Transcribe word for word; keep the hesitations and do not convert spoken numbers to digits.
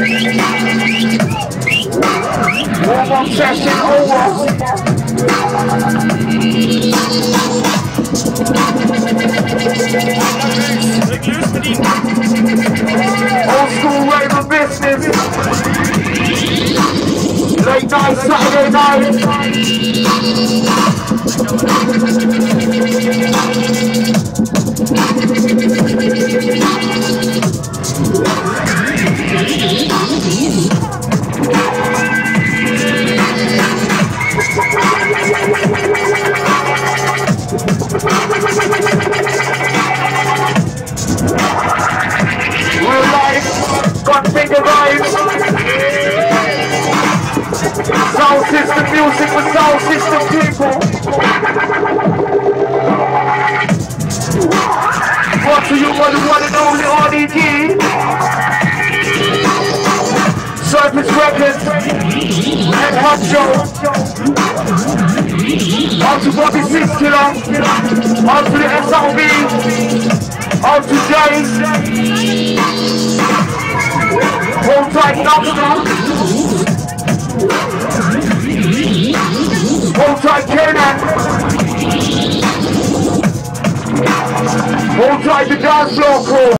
Warm-up session over. Old school rave of business. Late night, Saturday night. Real life, got finger vibes. Sound system music for sound system people. Brought to you by the one and only R D G. Surface Records and Hot Show. Out to Bobby Six Killer. Out to the S R B. Out to Jace. Hold tight, Knoxville. Hold tight, Kenan. Hold tight, the dance floor crew.